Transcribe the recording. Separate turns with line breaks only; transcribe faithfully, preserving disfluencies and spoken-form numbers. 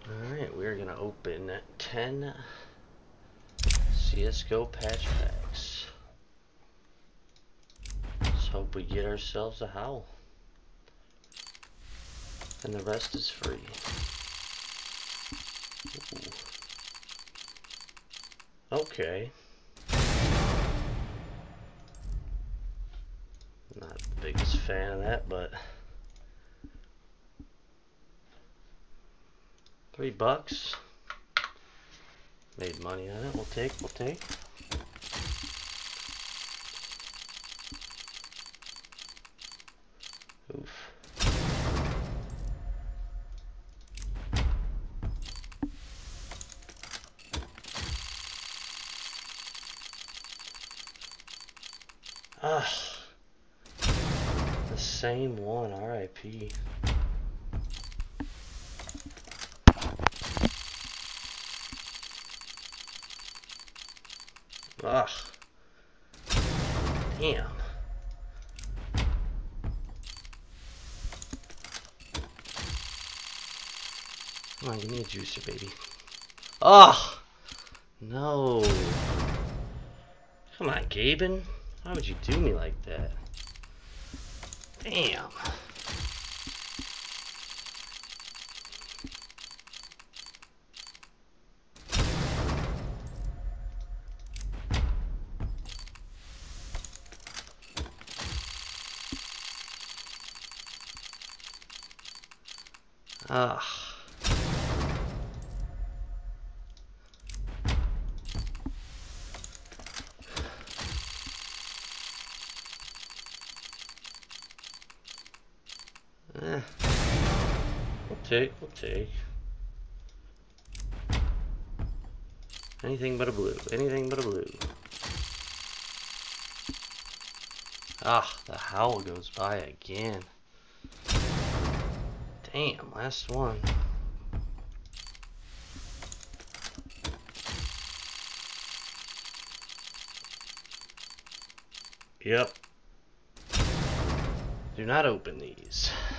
Alright, we're gonna open ten C S G O patch packs. Let's hope we get ourselves a Howl. And the rest is free. Ooh. Okay. Not the biggest fan of that, but three bucks. Made money on it. We'll take, we'll take. Oof. Ah, the same one, R I P Ugh. Damn. Come on, give me a juicer, baby. Oh! No. Come on, Gaben. Why would you do me like that? Damn. Ah. Eh. We'll take, we'll take. Anything but a blue. Anything but a blue. Ah, the Howl goes by again. Damn, last one. Yep. Do not open these.